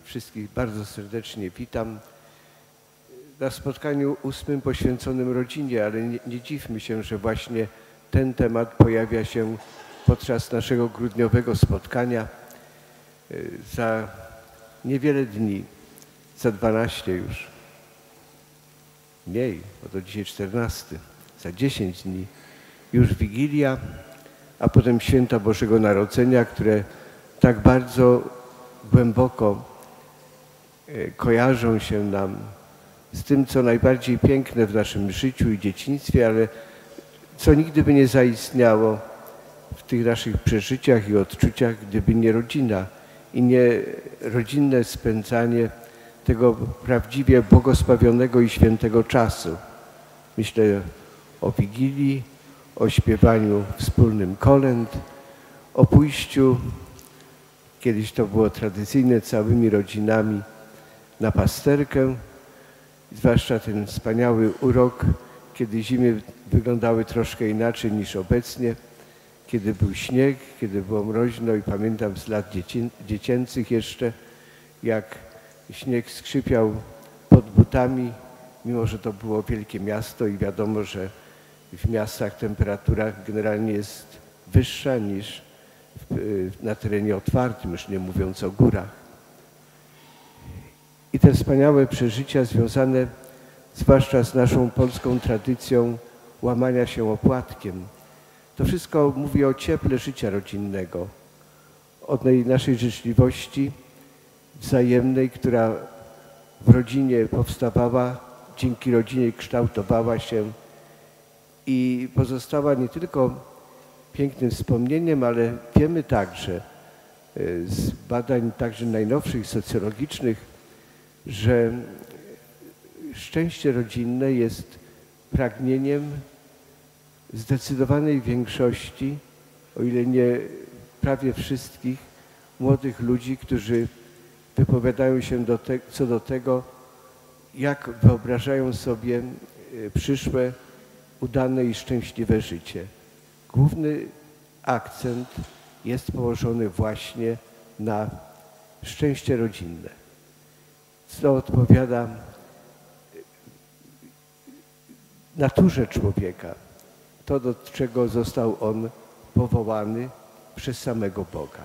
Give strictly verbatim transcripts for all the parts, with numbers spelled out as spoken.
Wszystkich bardzo serdecznie witam na spotkaniu ósmym poświęconym rodzinie, ale nie, nie dziwmy się, że właśnie ten temat pojawia się podczas naszego grudniowego spotkania. Za niewiele dni, za dwanaście już, mniej, bo to dzisiaj czternasty, za dziesięć dni już Wigilia, a potem święta Bożego Narodzenia, które tak bardzo głęboko kojarzą się nam z tym, co najbardziej piękne w naszym życiu i dzieciństwie, ale co nigdy by nie zaistniało w tych naszych przeżyciach i odczuciach, gdyby nie rodzina i nie rodzinne spędzanie tego prawdziwie błogosławionego i świętego czasu. Myślę o Wigilii, o śpiewaniu wspólnym kolęd, o pójściu, kiedyś to było tradycyjne, całymi rodzinami na pasterkę, zwłaszcza ten wspaniały urok, kiedy zimy wyglądały troszkę inaczej niż obecnie, kiedy był śnieg, kiedy było mroźno i pamiętam z lat dziecię, dziecięcych jeszcze, jak śnieg skrzypiał pod butami, mimo że to było wielkie miasto i wiadomo, że w miastach temperatura generalnie jest wyższa niż w, na terenie otwartym, już nie mówiąc o górach. I te wspaniałe przeżycia związane zwłaszcza z naszą polską tradycją łamania się opłatkiem. To wszystko mówi o cieple życia rodzinnego, o tej naszej życzliwości wzajemnej, która w rodzinie powstawała, dzięki rodzinie kształtowała się i pozostała nie tylko pięknym wspomnieniem, ale wiemy także z badań także najnowszych, socjologicznych, że szczęście rodzinne jest pragnieniem zdecydowanej większości, o ile nie prawie wszystkich młodych ludzi, którzy wypowiadają się do te, co do tego, jak wyobrażają sobie przyszłe, udane i szczęśliwe życie. Główny akcent jest położony właśnie na szczęście rodzinne, co odpowiada naturze człowieka, to, do czego został on powołany przez samego Boga.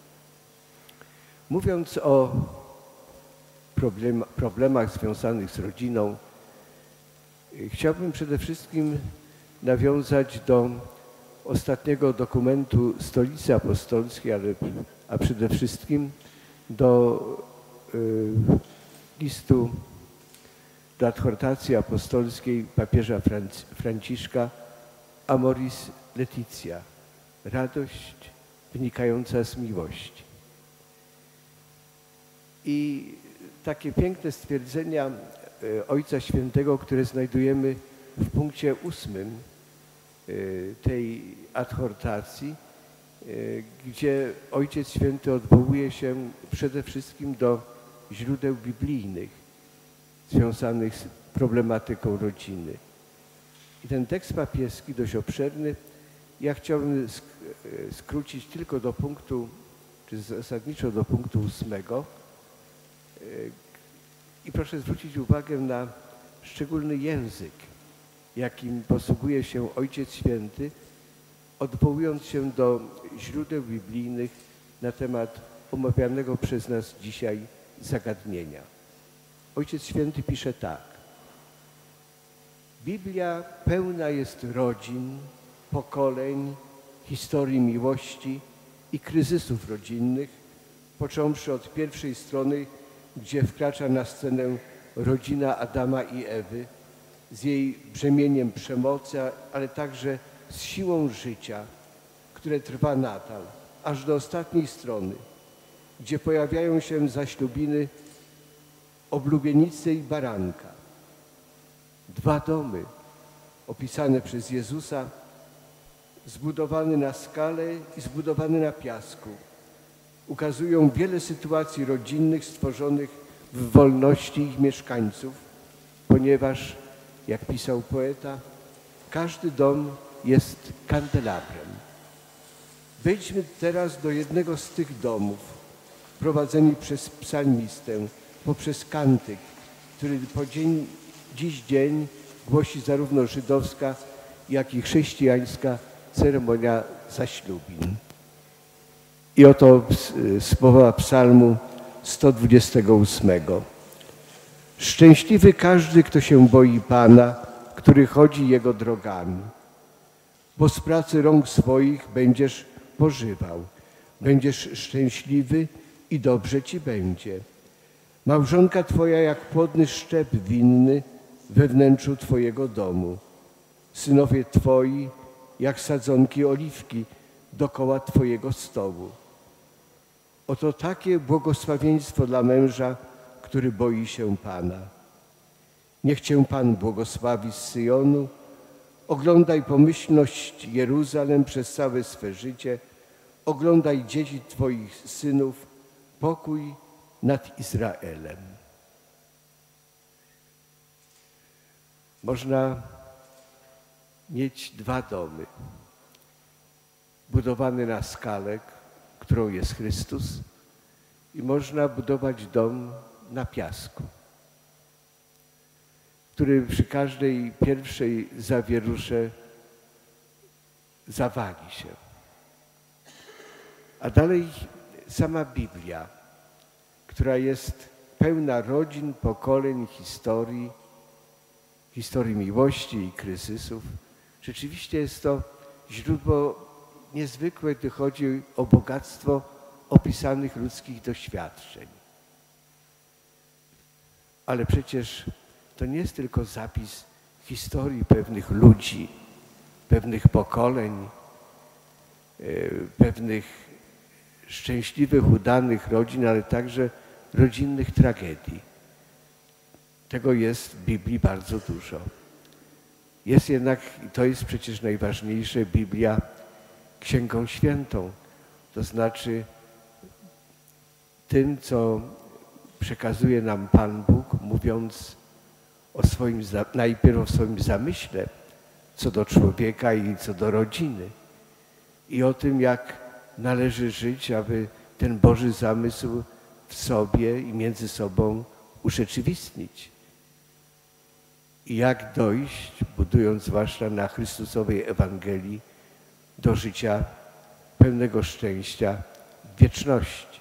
Mówiąc o problem, problemach związanych z rodziną, chciałbym przede wszystkim nawiązać do ostatniego dokumentu Stolicy Apostolskiej, ale, a przede wszystkim do y, listu, do adhortacji apostolskiej papieża Franc Franciszka Amoris Laetitia, radość wynikająca z miłości. I takie piękne stwierdzenia Ojca Świętego, które znajdujemy w punkcie ósmym tej adhortacji, gdzie Ojciec Święty odwołuje się przede wszystkim do źródeł biblijnych związanych z problematyką rodziny. I ten tekst papieski, dość obszerny, ja chciałbym sk skrócić tylko do punktu, czy zasadniczo do punktu ósmego. I proszę zwrócić uwagę na szczególny język, jakim posługuje się Ojciec Święty, odwołując się do źródeł biblijnych na temat omawianego przez nas dzisiaj zagadnienia. Ojciec Święty pisze tak. Biblia pełna jest rodzin, pokoleń, historii miłości i kryzysów rodzinnych, począwszy od pierwszej strony, gdzie wkracza na scenę rodzina Adama i Ewy z jej brzemieniem przemocy, ale także z siłą życia, które trwa nadal, aż do ostatniej strony, gdzie pojawiają się zaślubiny oblubienicy i baranka. Dwa domy opisane przez Jezusa, zbudowany na skale i zbudowany na piasku, ukazują wiele sytuacji rodzinnych stworzonych w wolności ich mieszkańców, ponieważ, jak pisał poeta, każdy dom jest kandelabrem. Wejdźmy teraz do jednego z tych domów, prowadzeni przez psalmistę, poprzez kantyk, który po dzień, dziś dzień głosi zarówno żydowska, jak i chrześcijańska ceremonia zaślubin. I oto słowa psalmu sto dwudziestego ósmego. Szczęśliwy każdy, kto się boi Pana, który chodzi Jego drogami, bo z pracy rąk swoich będziesz pożywał. Będziesz szczęśliwy i dobrze ci będzie. Małżonka Twoja jak płodny szczep winny we wnętrzu Twojego domu. Synowie Twoi jak sadzonki oliwki dokoła Twojego stołu. Oto takie błogosławieństwo dla męża, który boi się Pana. Niech Cię Pan błogosławi z Syjonu. Oglądaj pomyślność Jeruzalem przez całe swe życie. Oglądaj dzieci Twoich synów, pokój nad Izraelem. Można mieć dwa domy, budowany na skalę, którą jest Chrystus, i można budować dom na piasku, który przy każdej pierwszej zawierusze zawali się. A dalej sama Biblia, która jest pełna rodzin, pokoleń, historii, historii miłości i kryzysów. Rzeczywiście jest to źródło niezwykłe, gdy chodzi o bogactwo opisanych ludzkich doświadczeń. Ale przecież to nie jest tylko zapis historii pewnych ludzi, pewnych pokoleń, pewnych szczęśliwych, udanych rodzin, ale także rodzinnych tragedii. Tego jest w Biblii bardzo dużo. Jest jednak, i to jest przecież najważniejsze, Biblia Księgą Świętą, to znaczy tym, co przekazuje nam Pan Bóg, mówiąc o swoim, najpierw o swoim zamyśle co do człowieka i co do rodziny i o tym, jak należy żyć, aby ten Boży zamysł w sobie i między sobą urzeczywistnić. I jak dojść, budując zwłaszcza na Chrystusowej Ewangelii, do życia pełnego szczęścia w wieczności.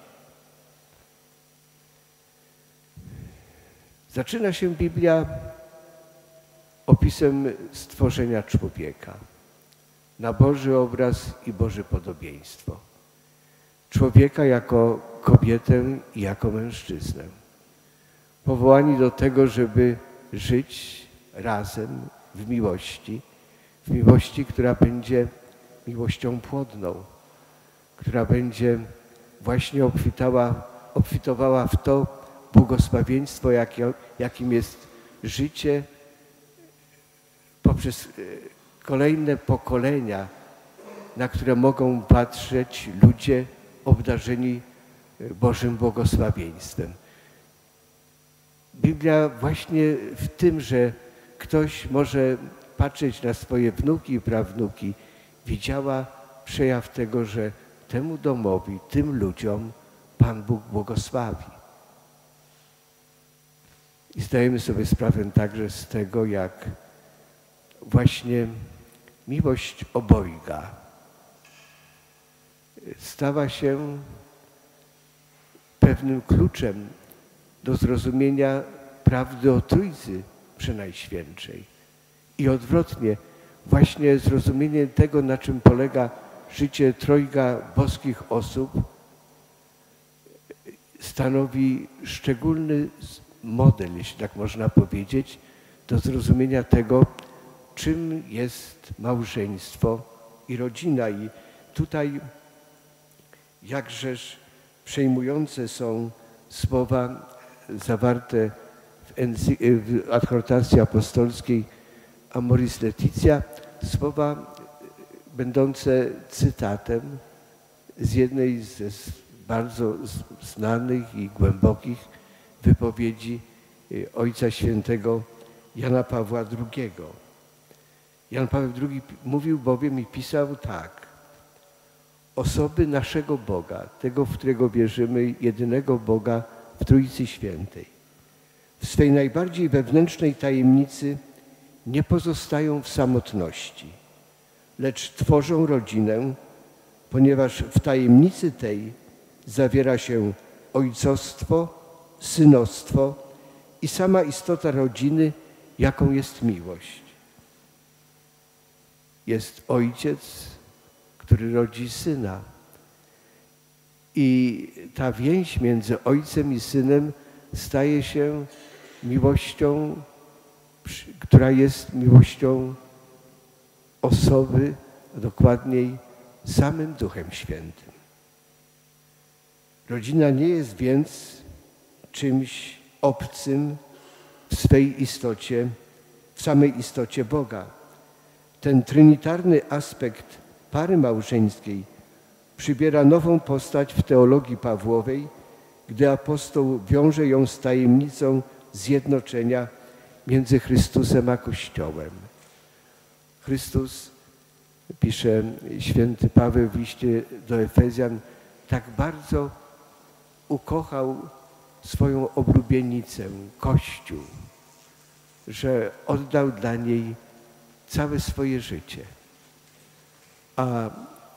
Zaczyna się Biblia opisem stworzenia człowieka na Boży obraz i Boże podobieństwo. Człowieka jako kobietę i jako mężczyznę. Powołani do tego, żeby żyć razem w miłości, w miłości, która będzie miłością płodną, która będzie właśnie obfitała, obfitowała w to błogosławieństwo, jakim jest życie poprzez kolejne pokolenia, na które mogą patrzeć ludzie obdarzeni Bożym błogosławieństwem. Biblia właśnie w tym, że ktoś może patrzeć na swoje wnuki i prawnuki, widziała przejaw tego, że temu domowi, tym ludziom Pan Bóg błogosławi. I zdajemy sobie sprawę także z tego, jak właśnie miłość obojga stała się pewnym kluczem do zrozumienia prawdy o Trójcy Przenajświętszej. I odwrotnie, właśnie zrozumienie tego, na czym polega życie trojga boskich osób, stanowi szczególny model, jeśli tak można powiedzieć, do zrozumienia tego, czym jest małżeństwo i rodzina. I tutaj jakżeż przejmujące są słowa zawarte w, w adhortacji apostolskiej Amoris Laetitia, słowa będące cytatem z jednej ze bardzo znanych i głębokich wypowiedzi Ojca Świętego Jana Pawła drugiego. Jan Paweł drugi mówił bowiem i pisał tak: osoby naszego Boga, tego, w którego wierzymy, jedynego Boga w Trójcy Świętej. W swej najbardziej wewnętrznej tajemnicy nie pozostają w samotności, lecz tworzą rodzinę, ponieważ w tajemnicy tej zawiera się ojcostwo, synostwo i sama istota rodziny, jaką jest miłość. Jest ojciec, który rodzi syna. I ta więź między ojcem i synem staje się miłością, która jest miłością osoby, a dokładniej samym Duchem Świętym. Rodzina nie jest więc czymś obcym w swej istocie, w samej istocie Boga. Ten trinitarny aspekt pary małżeńskiej przybiera nową postać w teologii Pawłowej, gdy apostoł wiąże ją z tajemnicą zjednoczenia między Chrystusem a Kościołem. Chrystus, pisze święty Paweł w liście do Efezjan, tak bardzo ukochał swoją oblubienicę, Kościół, że oddał dla niej całe swoje życie. A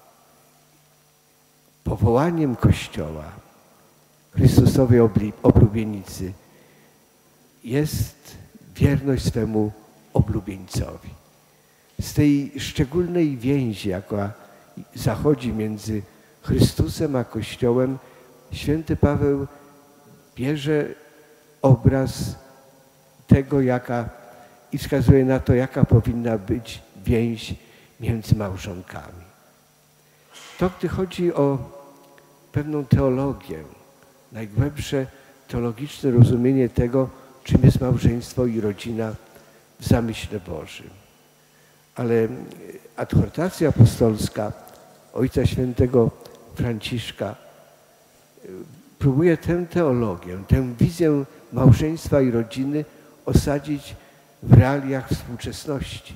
powołaniem Kościoła, Chrystusowej oblubienicy, jest wierność swemu oblubieńcowi. Z tej szczególnej więzi, jaka zachodzi między Chrystusem a Kościołem, święty Paweł bierze obraz tego, jaka i wskazuje na to, jaka powinna być więź między małżonkami. To, gdy chodzi o pewną teologię, najgłębsze teologiczne rozumienie tego, czym jest małżeństwo i rodzina w zamyśle Bożym. Ale adhortacja apostolska Ojca Świętego Franciszka próbuje tę teologię, tę wizję małżeństwa i rodziny osadzić w realiach współczesności.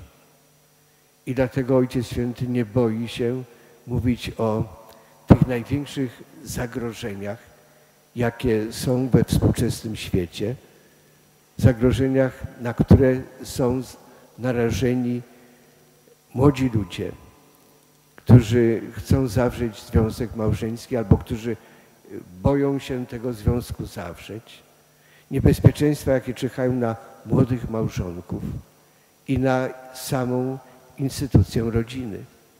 I dlatego Ojciec Święty nie boi się mówić o tych największych zagrożeniach, jakie są we współczesnym świecie, zagrożeniach, na które są narażeni młodzi ludzie, którzy chcą zawrzeć związek małżeński albo którzy boją się tego związku zawrzeć. Niebezpieczeństwa, jakie czyhają na młodych małżonków i na samą instytucję rodziny.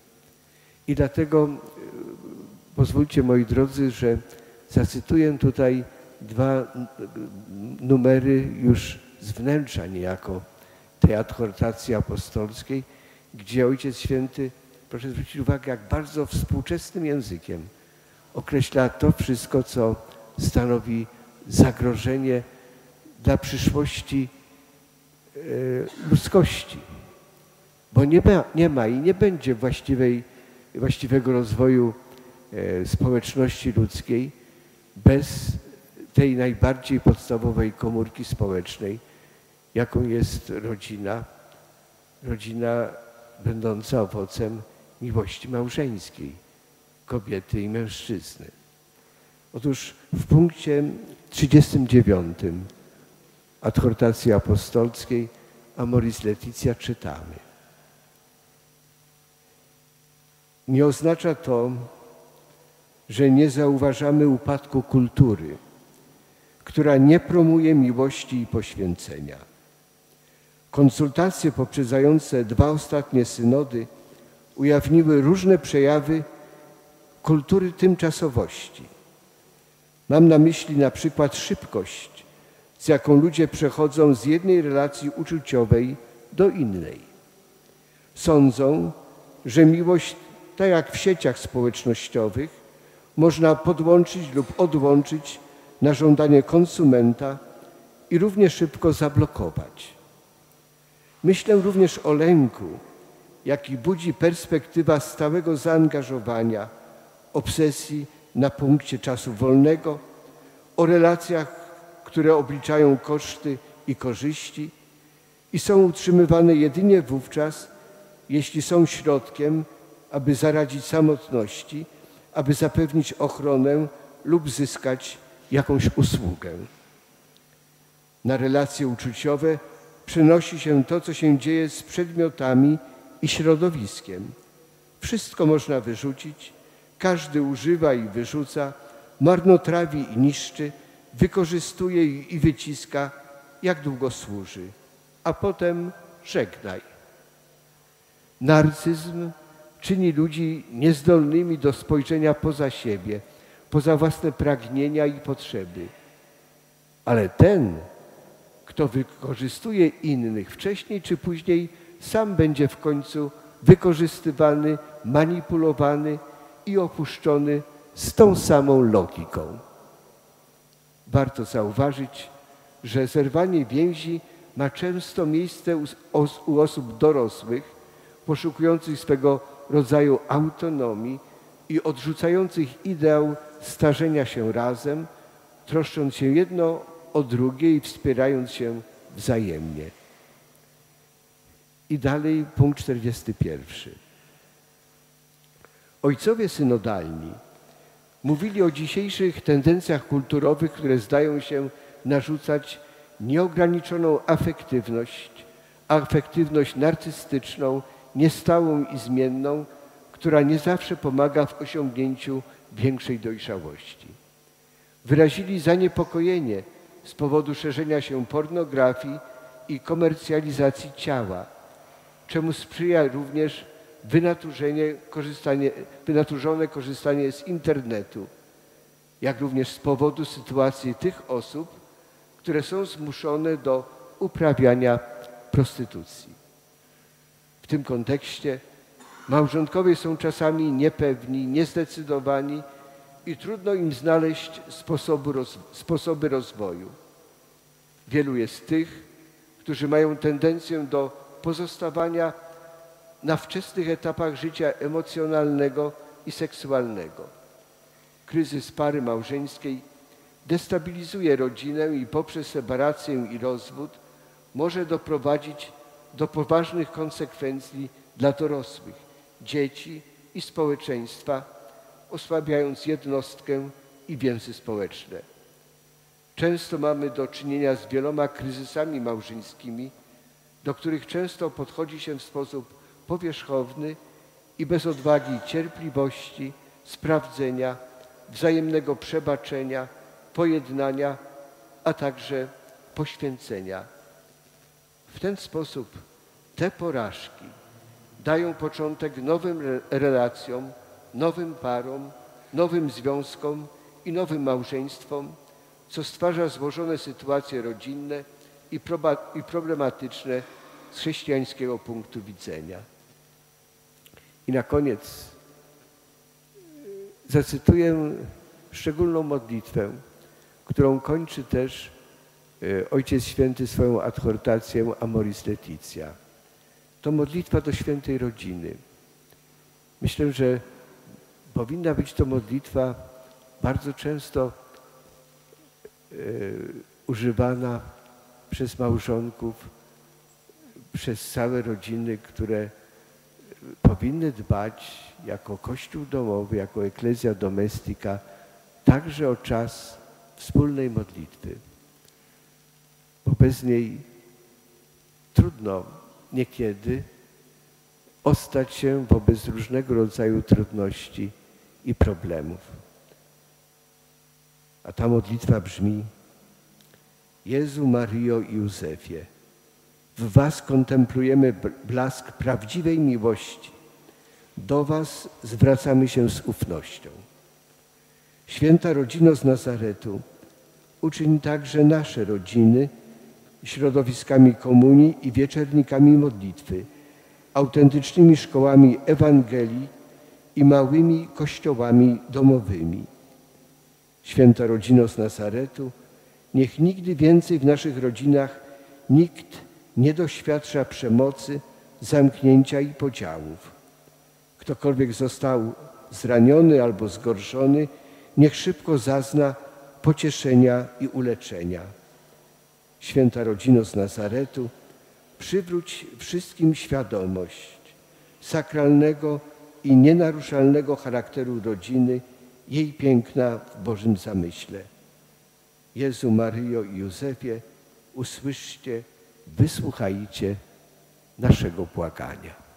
I dlatego pozwólcie, moi drodzy, że zacytuję tutaj dwa numery już z wnętrza niejako tej adhortacji apostolskiej, gdzie Ojciec Święty, proszę zwrócić uwagę, jak bardzo współczesnym językiem określa to wszystko, co stanowi zagrożenie dla przyszłości ludzkości. Bo nie ma, nie ma i nie będzie właściwej, właściwego rozwoju społeczności ludzkiej bez tej najbardziej podstawowej komórki społecznej, jaką jest rodzina, rodzina będąca owocem miłości małżeńskiej kobiety i mężczyzny. Otóż w punkcie trzydziestym dziewiątym adhortacji apostolskiej Amoris Laetitia czytamy: nie oznacza to, że nie zauważamy upadku kultury, która nie promuje miłości i poświęcenia. Konsultacje poprzedzające dwa ostatnie synody ujawniły różne przejawy kultury tymczasowości. Mam na myśli na przykład szybkość, z jaką ludzie przechodzą z jednej relacji uczuciowej do innej. Sądzą, że miłość, tak jak w sieciach społecznościowych, można podłączyć lub odłączyć na żądanie konsumenta i równie szybko zablokować. Myślę również o lęku, jaki budzi perspektywa stałego zaangażowania, obsesji na punkcie czasu wolnego, o relacjach, które obliczają koszty i korzyści i są utrzymywane jedynie wówczas, jeśli są środkiem, aby zaradzić samotności aby zapewnić ochronę lub zyskać jakąś usługę. Na relacje uczuciowe przenosi się to, co się dzieje z przedmiotami i środowiskiem. Wszystko można wyrzucić, każdy używa i wyrzuca, marnotrawi i niszczy, wykorzystuje i wyciska, jak długo służy, a potem żegnaj. Narcyzm czyni ludzi niezdolnymi do spojrzenia poza siebie, poza własne pragnienia i potrzeby. Ale ten, kto wykorzystuje innych, wcześniej czy później sam będzie w końcu wykorzystywany, manipulowany i opuszczony z tą samą logiką. Warto zauważyć, że zerwanie więzi ma często miejsce u, u osób dorosłych, poszukujących swego rodzaju autonomii i odrzucających ideał starzenia się razem, troszcząc się jedno o drugie i wspierając się wzajemnie. I dalej punkt czterdziesty pierwszy. Ojcowie synodalni mówili o dzisiejszych tendencjach kulturowych, które zdają się narzucać nieograniczoną afektywność, afektywność narcystyczną, niestałą i zmienną, która nie zawsze pomaga w osiągnięciu większej dojrzałości. Wyrazili zaniepokojenie z powodu szerzenia się pornografii i komercjalizacji ciała, czemu sprzyja również wynaturzenie, korzystanie, wynaturzone korzystanie z internetu, jak również z powodu sytuacji tych osób, które są zmuszone do uprawiania prostytucji. W tym kontekście małżonkowie są czasami niepewni, niezdecydowani i trudno im znaleźć sposoby, roz, sposoby rozwoju. Wielu jest tych, którzy mają tendencję do pozostawania na wczesnych etapach życia emocjonalnego i seksualnego. Kryzys pary małżeńskiej destabilizuje rodzinę i poprzez separację i rozwód może doprowadzić do poważnych konsekwencji dla dorosłych, dzieci i społeczeństwa, osłabiając jednostkę i więzy społeczne. Często mamy do czynienia z wieloma kryzysami małżeńskimi, do których często podchodzi się w sposób powierzchowny i bez odwagi cierpliwości, sprawdzenia, wzajemnego przebaczenia, pojednania, a także poświęcenia. W ten sposób te porażki dają początek nowym relacjom, nowym parom, nowym związkom i nowym małżeństwom, co stwarza złożone sytuacje rodzinne i problematyczne z chrześcijańskiego punktu widzenia. I na koniec zacytuję szczególną modlitwę, którą kończy też Ojciec Święty swoją adhortację Amoris Laetitia. To modlitwa do świętej rodziny. Myślę, że powinna być to modlitwa bardzo często y, używana przez małżonków, przez całe rodziny, które powinny dbać jako Kościół domowy, jako Ecclesia Domestica, także o czas wspólnej modlitwy. Bo bez niej trudno niekiedy ostać się wobec różnego rodzaju trudności i problemów. A ta modlitwa brzmi: Jezu, Maryjo i Józefie, w was kontemplujemy blask prawdziwej miłości. Do was zwracamy się z ufnością. Święta Rodzino z Nazaretu, uczyń także nasze rodziny środowiskami komunii i wieczernikami modlitwy, autentycznymi szkołami Ewangelii i małymi kościołami domowymi. Święta Rodzino z Nazaretu, niech nigdy więcej w naszych rodzinach nikt nie doświadcza przemocy, zamknięcia i podziałów. Ktokolwiek został zraniony albo zgorszony, niech szybko zazna pocieszenia i uleczenia. Święta Rodzino z Nazaretu, przywróć wszystkim świadomość sakralnego i nienaruszalnego charakteru rodziny, jej piękna w Bożym zamyśle. Jezu, Maryjo i Józefie, usłyszcie, wysłuchajcie naszego błagania.